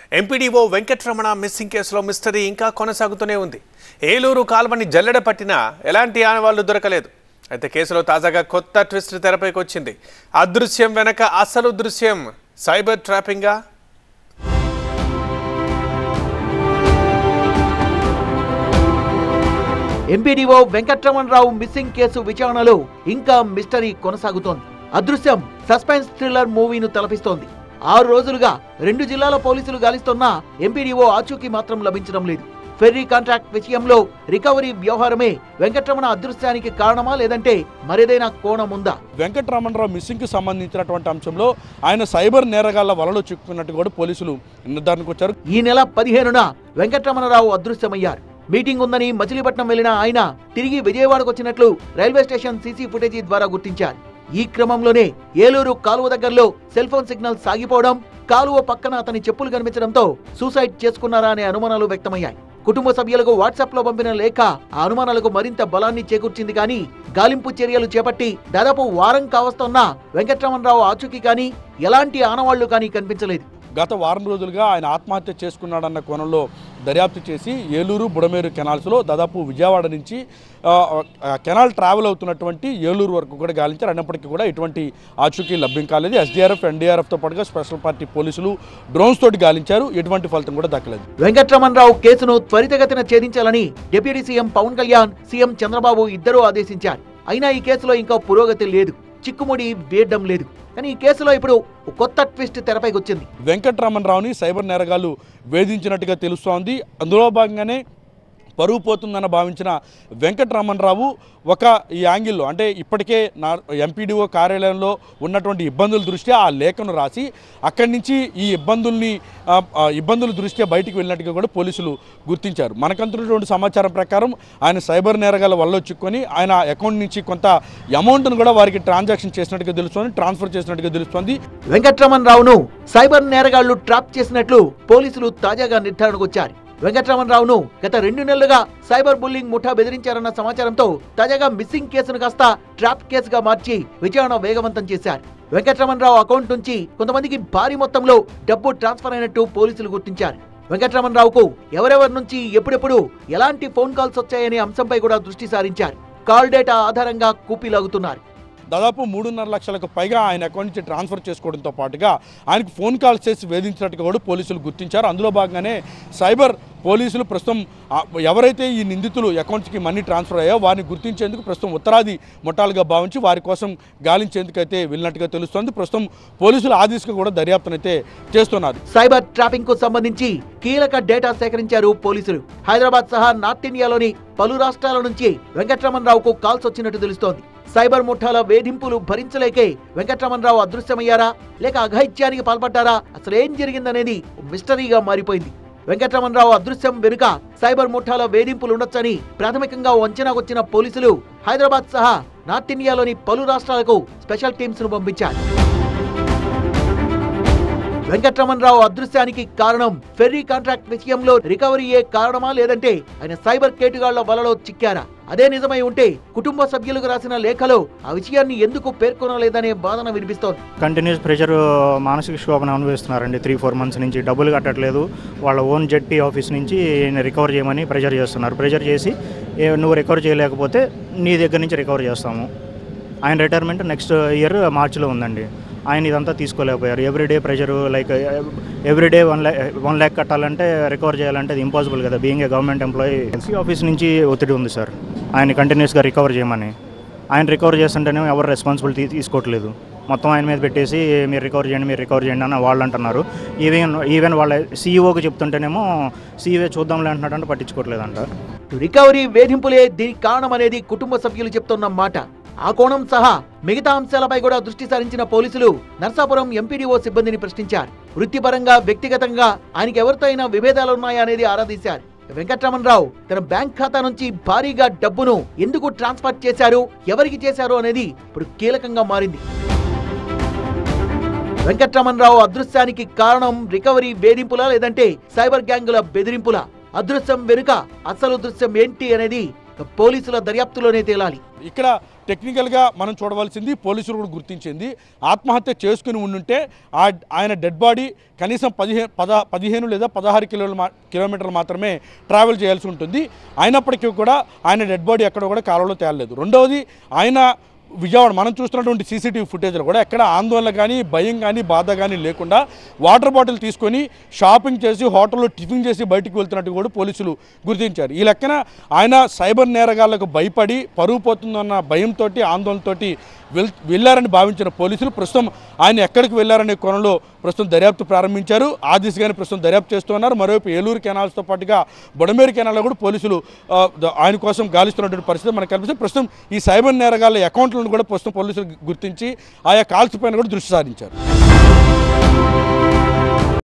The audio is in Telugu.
ఎంపీడీఓ వెంకటరమణ మిస్సింగ్ కేసులో మిస్టరీ ఇంకా కొనసాగుతూనే ఉంది. ఏలూరు కాల్వని జల్లెడ పట్టినా ఎలాంటి ఆనవాళ్లు దొరకలేదు. అయితే కేసులో తాజాగా కొత్త ట్విస్ట్ తెరపైకి వచ్చింది. అదృశ్యం వెనక అసలు దృశ్యం సైబర్ ట్రాపింగా? ఎంపీడీఓ వెంకటరమణరావు మిస్సింగ్ కేసు విచారణలో ఇంకా మిస్టరీ కొనసాగుతోంది. అదృశ్యం సస్పెన్స్ థ్రిల్లర్ మూవీను తలపిస్తోంది. 6 రోజులుగా 2 జిల్లాల పోలీసులు గాలిస్తున్నా ఎంపీడీఓ ఆచూకీ మాత్రం లభించడం లేదు. ఫెర్రీ కాంట్రాక్ట్ విషయంలో రికవరీ వ్యవహారమే వెంకటరమణ అదృశ్యానికి కారణమా, లేదంటే మరేదైనా కోణం ఉందా? వెంకటరమణరావు మిస్సింగ్ కి సంబంధించినటువంటి అంశంలో ఆయన సైబర్ నేరగాళ్ల వలలో చిక్కుకున్నట్టు కూడా పోలీసులు నిర్ధారణకు వచ్చారు. ఈ నెల 15న వెంకటరమణరావు అదృశ్యమయ్యారు. మీటింగ్ ఉందని మచిలీపట్నం వెళ్లిన ఆయన తిరిగి విజయవాడకు వచ్చినట్లు రైల్వే స్టేషన్ సీసీ ఫుటేజీ ద్వారా గుర్తించారు. ఈ క్రమంలోనే ఏలూరు కాలువ దగ్గరలో సెల్ ఫోన్ సిగ్నల్ సాగిపోవడం, కాలువ పక్కన అతని చెప్పులు కనిపించడంతో సూసైడ్ చేసుకున్నారా అనే అనుమానాలు వ్యక్తమయ్యాయి. కుటుంబ సభ్యులకు వాట్సాప్ లో పంపిన లేఖ ఆ అనుమానాలకు మరింత బలాన్ని చేకూర్చింది. కానీ గాలింపు చర్యలు చేపట్టి దాదాపు వారం కావస్తున్నా వెంకటరమణరావు ఆచూకీ కానీ ఎలాంటి ఆనవాళ్లు కానీ కనిపించలేదు. గత వారం రోజులుగా ఆయన ఆత్మహత్య చేసుకున్నాడన్న కోణంలో దర్యాప్తు చేసి ఏలూరు బుడమేరు కెనాల్స్లో దాదాపు విజయవాడ నుంచి కెనాల్ ట్రావెల్ అవుతున్నటువంటి ఏలూరు వరకు కూడా గాలించారు. అయినప్పటికీ కూడా ఎటువంటి ఆచూకీ లభ్యం కాలేదు. ఎస్డీఆర్ఎఫ్, ఎన్డీఆర్ఎఫ్తో పాటుగా స్పెషల్ పార్టీ పోలీసులు డ్రోన్స్ తోటి గాలించారు. ఎటువంటి ఫలితం కూడా దక్కలేదు. వెంకటరమణరావు కేసును త్వరితగతిన ఛేదించాలని deputy CM Pawan Kalyan, CM Chandrababu ఇద్దరూ ఆదేశించారు. అయినా ఈ కేసులో ఇంకా పురోగతి లేదు, చిక్కుముడి వేయడం లేదు. కానీ ఈ కేసులో ఇప్పుడు కొత్త ట్విస్ట్ తెరపైకి వచ్చింది. వెంకటరమణరావుని సైబర్ నేరగాళ్లు వేధించినట్టుగా తెలుస్తోంది. అందులో భాగంగానే పరువు పోతుందని భావించిన వెంకటరమణరావు ఒక ఈ యాంగిల్లో అంటే ఇప్పటికే ఎంపీడీఓ కార్యాలయంలో ఉన్నటువంటి ఇబ్బందుల దృష్ట్యా ఆ లేఖను రాసి అక్కడి నుంచి ఈ ఇబ్బందుల దృష్ట్యా బయటికి వెళ్ళినట్టుగా కూడా పోలీసులు గుర్తించారు. మనకంతున్నటువంటి సమాచారం ప్రకారం ఆయన సైబర్ నేరగాల వల్ల చిక్కుకొని ఆయన అకౌంట్ నుంచి కొంత అమౌంట్ను కూడా వారికి ట్రాన్సాక్షన్ చేసినట్టుగా తెలుస్తోంది, ట్రాన్స్ఫర్ చేసినట్టుగా తెలుస్తోంది. వెంకటరమణరావును సైబర్ నేరగాళ్లు ట్రాప్ చేసినట్లు పోలీసులు తాజాగా నిర్ధారణకు వచ్చారు. వెంకటరమణరావును గత 2 నెలలుగా సైబర్ బుల్లింగ్ ముఠా బెదిరించారన్న సమాచారంతో తాజాగా మిస్సింగ్ కేసును కాస్త ట్రాప్ కేసుగా మార్చి విచారణ వేగవంతం చేశారు. వెంకటరమణరావు అకౌంట్ నుంచి కొంతమందికి భారీ మొత్తంలో డబ్బు ట్రాన్స్ఫర్ అయినట్టు పోలీసులు గుర్తించారు. వెంకటరమణరావుకు ఎవరెవరి నుంచి ఎప్పుడెప్పుడు ఎలాంటి ఫోన్ కాల్స్ వచ్చాయనే అంశంపై కూడా దృష్టి సారించారు. కాల్ డేటా ఆధారంగా కూపీలాగుతున్నారు. దాదాపు 3.5 లక్షలకు పైగా ఆయన అకౌంట్ నుంచి ట్రాన్స్ఫర్ చేసుకోవడంతో పాటుగా ఆయనకు ఫోన్ కాల్స్ చేసి వేధించినట్టుగా కూడా పోలీసులు గుర్తించారు. అందులో భాగంగానే సైబర్ పోలీసులు ప్రస్తుతం ఎవరైతే ఈ నిందితులు అకౌంట్స్కి మనీ ట్రాన్స్ఫర్ అయ్యో వారిని గుర్తించేందుకు ప్రస్తుతం ఉత్తరాది ముఠాలుగా భావించి వారి కోసం గాలించేందుకైతే వెళ్ళినట్టుగా తెలుస్తోంది. ప్రస్తుతం పోలీసులు ఆ దిశగా కూడా దర్యాప్తునైతే చేస్తున్నారు. సైబర్ ట్రాపింగ్ కు సంబంధించి కీలక డేటా సేకరించారు పోలీసులు. హైదరాబాద్ సహా నార్త్ ఇండియాలోని పలు రాష్ట్రాల నుంచి వెంకటరమణరావుకు కాల్స్ వచ్చినట్టు తెలుస్తోంది. సైబర్ ముఠాల వేధింపులు భరించలేకే వెంకటరమణరావు అదృశ్యమయ్యారా, లేక అఘాయిత్యానికి పాల్పడ్డారా, అసలు ఏం జరిగిందనేది మిస్టరీగా మారిపోయింది. వెంకటరమణరావు అదృశ్యం వెనుక సైబర్ ముఠాల వేధింపులు ఉండొచ్చని ప్రాథమికంగా అంచనాకొచ్చిన పోలీసులు హైదరాబాద్ సహా నార్త్ ఇండియాలోని పలు రాష్ట్రాలకు స్పెషల్ టీమ్స్ ను పంపించారు. వెంకటరమణరావు అదృశ్యానికి కారణం ఫెర్రీ కాంట్రాక్ట్ విషయంలో రికవరీయే కారణమా, లేదంటే ఆయన సైబర్ కేటుగాళ్ల వలలో చిక్కారా? అదే నిజమై ఉంటే కుటుంబ సభ్యులకు రాసిన లేఖలో ఆ విషయాన్ని ఎందుకు పేర్కొనలేదనే వాదన వినిపిస్తోంది. కంటిన్యూస్ ప్రెషర్, మానసిక క్షోభను అనుభవిస్తున్నారండి. 3-4 మంత్స్ నుంచి డబ్బులు కట్టట్లేదు. వాళ్ళ ఓన్ జెడ్పీ ఆఫీస్ నుంచి రికవర్ చేయమని ప్రెషర్ చేస్తున్నారు. ప్రెషర్ చేసి నువ్వు రికవర్ చేయలేకపోతే నీ దగ్గర నుంచి రికవర్ చేస్తాము. ఆయన రిటైర్మెంట్ నెక్స్ట్ ఇయర్ మార్చిలో ఉందండి. ఆయన ఇదంతా తీసుకోలేకపోయారు. Everyday pressure, like everyday 1 lakh కట్టాలంటే రికవర్ చేయాలంటే అది ఇంపాసిబుల్ కదా, being a government employee. SC office నుంచి ఒత్తిడి ఉంది సార్ ఆయన కంటిన్యూస్గా రికవర్ చేయమని. ఆయన రికవర్ చేస్తుంటేనే ఎవరు రెస్పాన్సిబిలిటీ తీసుకోవట్లేదు. మొత్తం ఆయన మీద పెట్టేసి మీరు రికవర్ చేయండి అని వాళ్ళు అంటున్నారు. ఈవెన్ వాళ్ళ సీఈఓకి చెప్తుంటేనేమో సీఈఓ చూద్దాంలే అంటున్నాడంటే పట్టించుకోవట్లేదంట. రికవరీ వేధింపులే దీనికి కారణం అనేది కుటుంబ సభ్యులు చెప్తున్న మాట. ఆ కోణం సహా మిగతా అంశాలపై కూడా దృష్టి సారించిన పోలీసులు నర్సాపురం ఎంపీడీఓ సిబ్బందిని ప్రశ్నించారు. వృత్తిపరంగా, వ్యక్తిగతంగా ఆయనకి ఎవరితో అయినా విభేదాలున్నాయా అనేది ఆరా తీశారు. వెంకటరమణరావు తన బ్యాంక్ ఖాతా నుంచి భారీగా డబ్బును ఎందుకు ట్రాన్స్ఫర్ చేశారు, ఎవరికి చేశారు అనేది ఇప్పుడు కీలకంగా మారింది. వెంకటరమణరావు అదృశ్యానికి కారణం రికవరీ వేధింపులా, లేదంటే సైబర్ గ్యాంగుల బెదిరింపులా? అదృశ్యం వెనుక అసలు దృశ్యం ఏంటి అనేది పోలీసుల దర్యాప్తులోనే తేలాలి. ఇక్కడ టెక్నికల్గా మనం చూడవలసింది పోలీసులు కూడా గుర్తించింది ఆత్మహత్య చేసుకుని ఉండుంటే ఆయన డెడ్ బాడీ కనీసం 15 లేదా 16 కిలోమీటర్లు మాత్రమే ట్రావెల్ చేయాల్సి ఉంటుంది. అయినప్పటికీ కూడా ఆయన డెడ్ బాడీ ఎక్కడ కూడా కాలువలో తేలలేదు. రెండవది ఆయన విజయవాడ మనం చూస్తున్నటువంటి సీసీటీవీ ఫుటేజ్లో కూడా ఎక్కడ ఆందోళన కానీ భయం కానీ బాధ కానీ లేకుండా వాటర్ బాటిల్ తీసుకొని షాపింగ్ చేసి హోటల్లో టిఫిన్ చేసి బయటికి వెళ్తున్నట్టు కూడా పోలీసులు గుర్తించారు. ఈ లెక్కన ఆయన సైబర్ నేరగాళ్లకు భయపడి పరువు పోతుందన్న భయంతో ఆందోళనతో వెళ్ళారని భావించిన పోలీసులు ప్రస్తుతం ఆయన ఎక్కడికి వెళ్ళారనే కోణంలో ప్రస్తుతం దర్యాప్తు ప్రారంభించారు. ఆ దిశగానే ప్రస్తుతం దర్యాప్తు చేస్తున్నారు. మరోవైపు ఏలూరు కెనాల్స్తో పాటుగా బొడమేరు కెనాల్లో కూడా పోలీసులు ఆయన కోసం గాలిస్తున్నటువంటి పరిస్థితి మనకు కనిపిస్తుంది. ప్రస్తుతం ఈ సైబర్ నేరగాళ్ల అకౌంట్లను కూడా ప్రస్తుతం పోలీసులు గుర్తించి ఆయా కాల్స్ పైన కూడా దృష్టి సారించారు.